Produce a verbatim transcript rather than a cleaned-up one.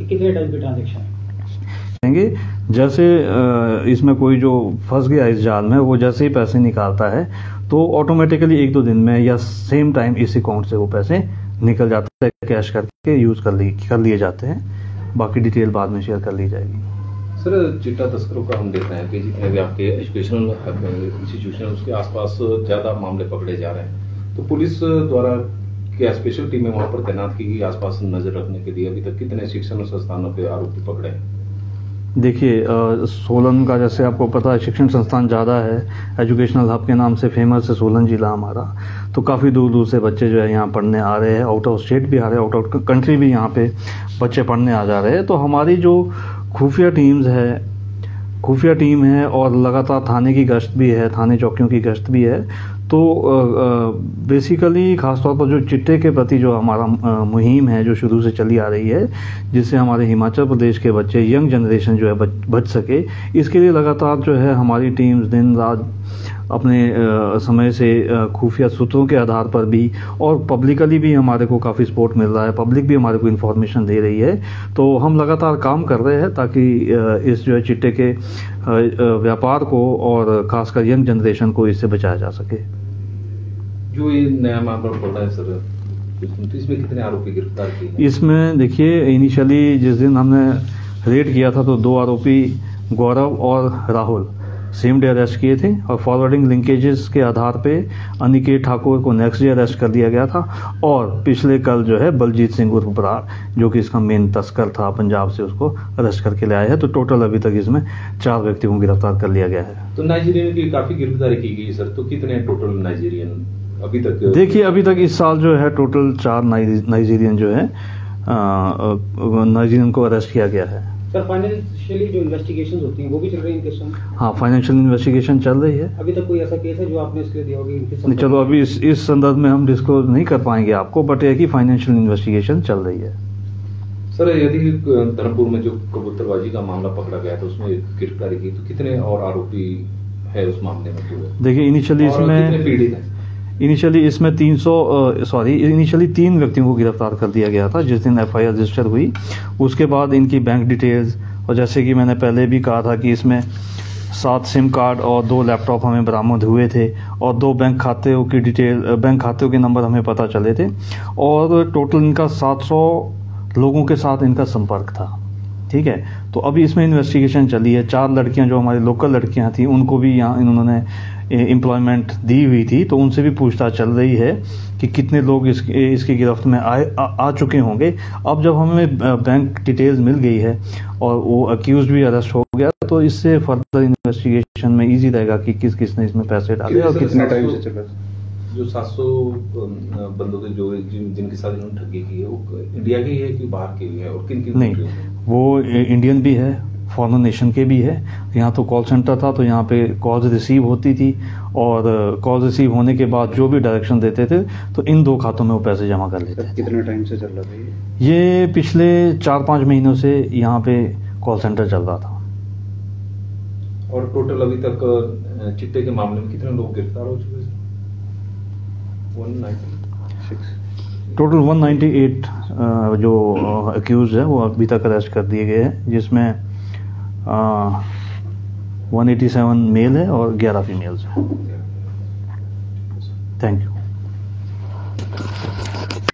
कि कितने टाइम की ट्रांजेक्शन है। जैसे इसमें कोई जो फंस गया इस जाल में, वो जैसे ही पैसे निकालता है तो ऑटोमेटिकली एक दो दिन में या सेम टाइम इस अकाउंट से वो पैसे निकल जाते हैं, कैश करके यूज कर ली कर लिए जाते हैं। बाकी डिटेल बाद में शेयर कर ली जाएगी। सर, चिट्टा तस्करों का हम देख रहे हैं कि जितने भी आपके एजुकेशनल इंस्टीट्यूशन उसके आसपास ज़्यादा मामले पकड़े जा रहे हैं, तो पुलिस द्वारा क्या स्पेशल टीमें वहाँ पर तैनात की गई आसपास नजर रखने के लिए? अभी तक कितने शिक्षण संस्थानों के आरोपी पकड़े हैं? देखिए, सोलन का जैसे आपको पता है शिक्षण संस्थान ज़्यादा है, एजुकेशनल हब के नाम से फेमस है सोलन जिला हमारा। तो काफ़ी दूर दूर से बच्चे जो है यहाँ पढ़ने आ रहे हैं, आउट ऑफ स्टेट भी आ रहे हैं, आउट ऑफ कंट्री भी यहाँ पे बच्चे पढ़ने आ जा रहे हैं। तो हमारी जो खुफिया टीम्स है खुफिया टीम है और लगातार थाने की गश्त भी है, थाने चौकियों की गश्त भी है। तो बेसिकली खासतौर पर जो चिट्टे के प्रति जो हमारा मुहिम है जो शुरू से चली आ रही है, जिससे हमारे हिमाचल प्रदेश के बच्चे, यंग जनरेशन जो है बच, बच सके, इसके लिए लगातार जो है हमारी टीम्स दिन रात अपने आ, समय से खुफिया सूत्रों के आधार पर भी और पब्लिकली भी हमारे को काफ़ी सपोर्ट मिल रहा है, पब्लिक भी हमारे को इन्फॉर्मेशन दे रही है। तो हम लगातार काम कर रहे हैं ताकि इस जो है चिट्टे के व्यापार को और खासकर यंग जनरेशन को इससे बचाया जा सके। जो ये नया मामला पड़ रहा है सर, तो इसमें कितने आरोपी गिरफ्तार किए हैं? इसमें देखिए, इनिशियली जिस दिन हमने रेड किया था तो दो आरोपी गौरव और राहुल सेम डे अरेस्ट किए थे और फॉरवर्डिंग लिंकेजेस के आधार पे अनिकेत ठाकुर को नेक्स्ट डे अरेस्ट कर दिया गया था। और पिछले कल जो है बलजीत सिंह उर्फ बरार, जो कि इसका मेन तस्कर था पंजाब से, उसको अरेस्ट करके ले आए हैं। तो टोटल अभी तक इसमें चार व्यक्तियों को गिरफ्तार कर लिया गया है। तो नाइजीरियन की काफी गिरफ्तारी की गई सर, तो कितने टोटल नाइजीरियन अभी तक? देखिए, अभी तक इस साल जो है टोटल चार नाइजीरियन जो है नाइजीरियन को अरेस्ट किया गया है। सर, फाइनेंशियली जो इन्वेस्टिगेशन होती हैं वो भी चल रही है इनके साथ? हाँ, फाइनेंशियल इन्वेस्टिगेशन चल रही है। अभी तक कोई ऐसा केस है जो आपने इसके लिए दिया होगी इनके साथ? चलो, अभी इस इस संदर्भ में हम डिस्क्लोज नहीं कर पाएंगे आपको, बट ये कि फाइनेंशियल इन्वेस्टिगेशन चल रही है। सर, यदि धर्मपुर में जो कबूतरबाजी का मामला पकड़ा गया था उसमें गिरफ्तारी की, तो कितने और आरोपी है उस मामले में? देखिए, इनिशियली इसमें पीड़ित है इनिशियली इसमें तीन सौ सॉरी इनिशियली तीन व्यक्तियों को गिरफ्तार कर दिया गया था जिस दिन एफ आई आर रजिस्टर हुई। उसके बाद इनकी बैंक डिटेल्स, और जैसे कि मैंने पहले भी कहा था कि इसमें सात सिम कार्ड और दो लैपटॉप हमें बरामद हुए थे और दो बैंक खातों की डिटेल बैंक खातों के नंबर हमें पता चले थे। और टोटल इनका सात सौ लोगों के साथ इनका संपर्क था। ठीक है, तो अभी इसमें इन्वेस्टिगेशन चली है। चार लड़कियां जो हमारी लोकल लड़कियां थी उनको भी यहाँ इन्होंने एम्प्लॉयमेंट दी हुई थी, तो उनसे भी पूछताछ चल रही है कि कितने लोग इस, इसकी गिरफ्त में आए आ, आ चुके होंगे। अब जब हमें बैंक डिटेल्स मिल गई है और वो अक्यूज भी अरेस्ट हो गया, तो इससे फर्दर इन्वेस्टिगेशन में इजी रहेगा कि किस किस ने इसमें पैसे डाले और कितने टाइम से चला। जो सात सौ बंदों के जो जिनके साथ इन्होंने ठगी की है वो इंडिया की है कि बाहर की है, और किन किन? नहीं, वो इंडियन भी है, फॉरेन नेशन के भी है। यहाँ तो कॉल सेंटर था, तो यहाँ पे कॉल्स रिसीव होती थी और कॉल रिसीव होने के बाद जो भी डायरेक्शन देते थे तो इन दो खातों में वो पैसे जमा कर लेते थे। कितने टाइम से चल रहा था ये? ये पिछले चार पाँच महीनों से यहाँ पे कॉल सेंटर चल रहा था। और टोटल अभी तक चिट्टे के मामले में कितने लोग गिरफ्तार हो चुके हैं? टोटल एक सौ अट्ठानवे जो अक्यूज है वो अभी तक अरेस्ट कर दिए गए हैं, जिसमें एक सौ सत्तासी मेल है और ग्यारह फीमेल्स हैं। Thank you.